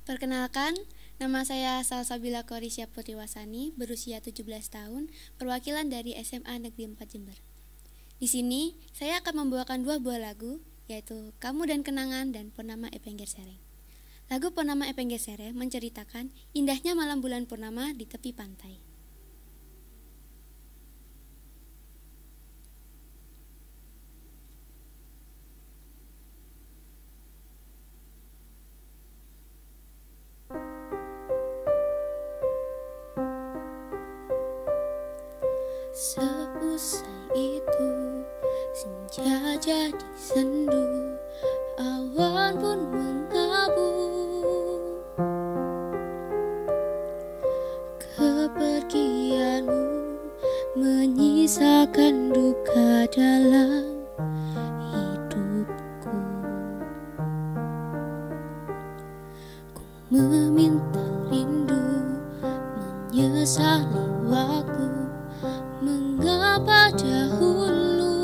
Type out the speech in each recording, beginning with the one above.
Perkenalkan, nama saya Salsabila Korisya Putriwasani, berusia 17 tahun, perwakilan dari SMA Negeri 4 Jember. Di sini, saya akan membawakan dua buah lagu, yaitu Kamu dan Kenangan dan Purnama Epengger Sereng. Lagu Purnama Epengger Sereng menceritakan indahnya malam bulan purnama di tepi pantai. Seusai itu, senja jadi sendu, awan pun mengabu. Kepergianmu menyisakan duka dalam hidupku. Ku meminta rindu, menyesali waktu. Mengapa dahulu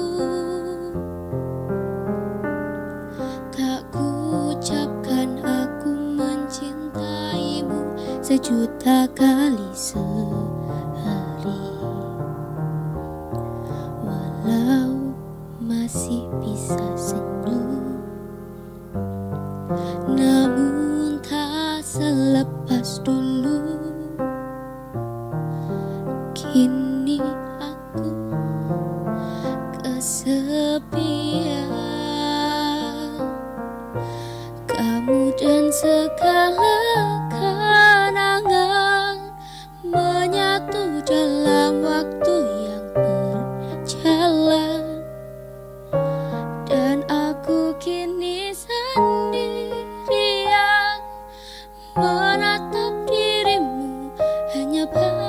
tak kuucapkan aku mencintaimu sejuta kali sehari. Walau masih bisa senyum, namun tak selepas dulu. Kini aku kesepian, kamu dan segala kenangan menyatu dalam waktu yang berjalan. Dan aku kini sendirian menatap dirimu, hanya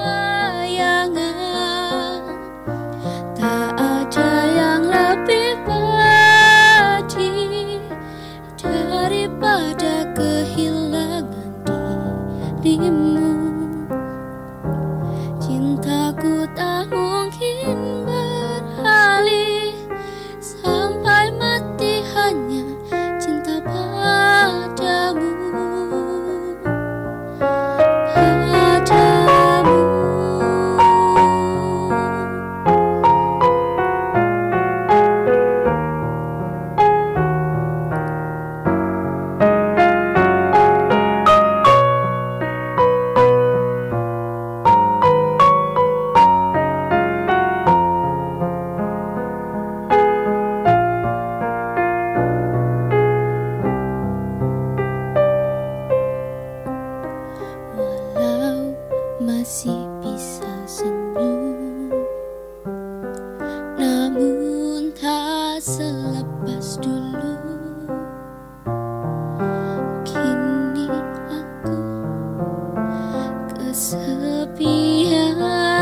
bayangan. Tak ada yang lebih pedih daripada kehilangan dirimu. Cintaku tak mungkin beralih, sampai mati hanya cinta padamu. Walau masih bisa senyum, namun tak selepas dulu. Kini aku kesepian,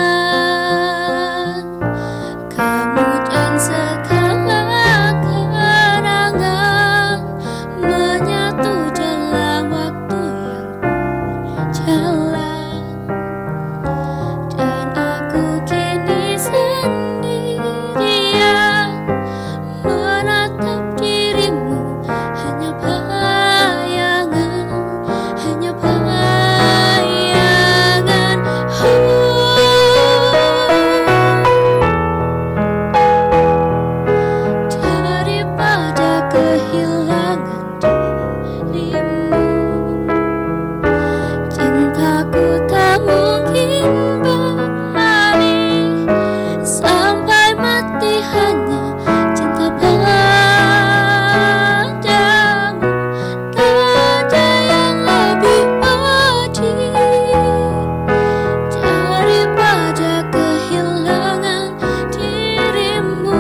kamu dan segala kenangan menyatu dalam waktu yang jalan. Dan aku kini sendirian menatap dirimu, hanya bayangan, hanya bayangan. Daripada kehilangan dirimu, cintaku tak mungkin beralih, sampai mati hanya cinta padamu. Tak ada yang lebih pedih daripada kehilangan dirimu.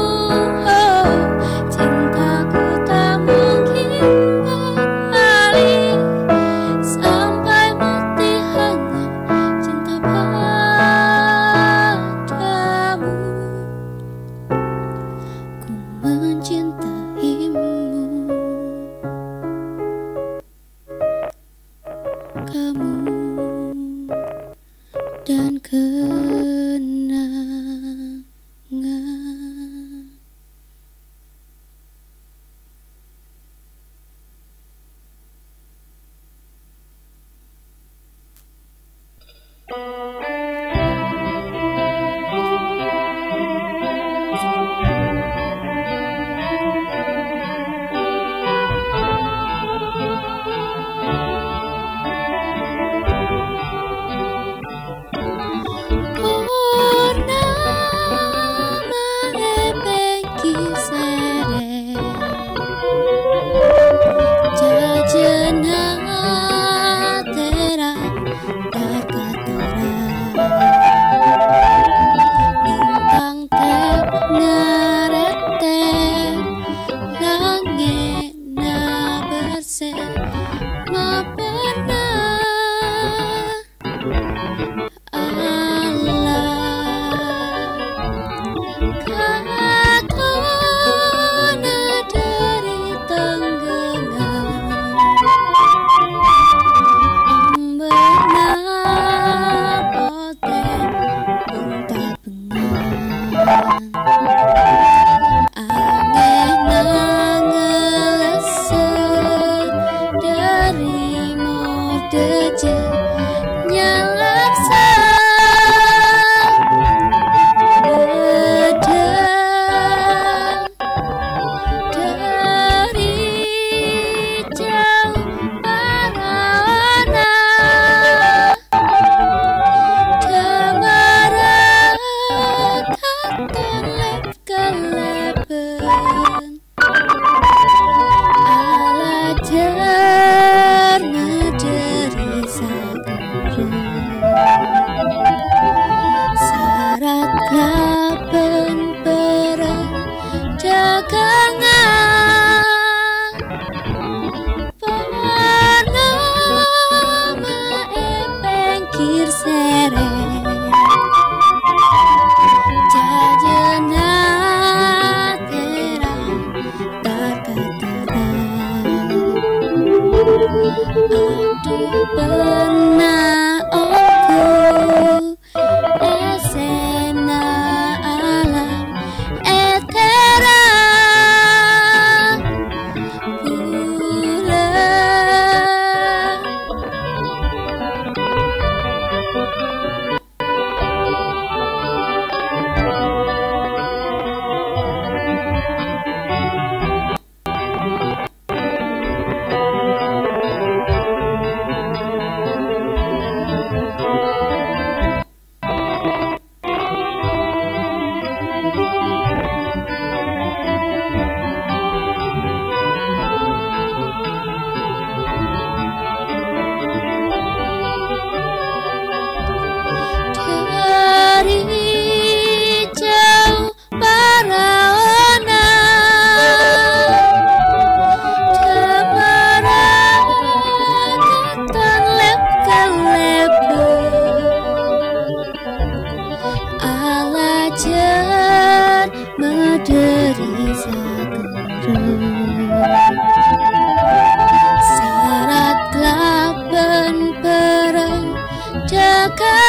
Cintaku tak mungkin beralih, sampai mati hanya cinta padamu. Ku mencintaimu, kamu dan kenangan.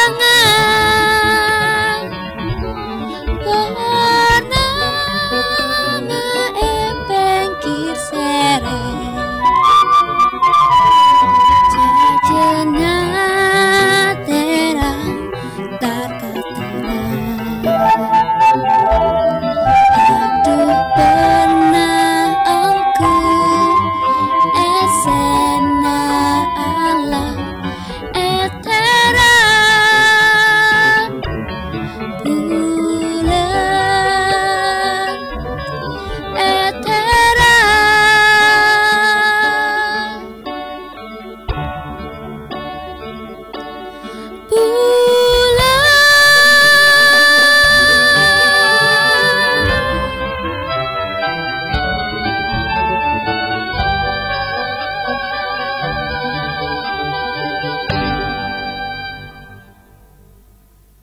tangan.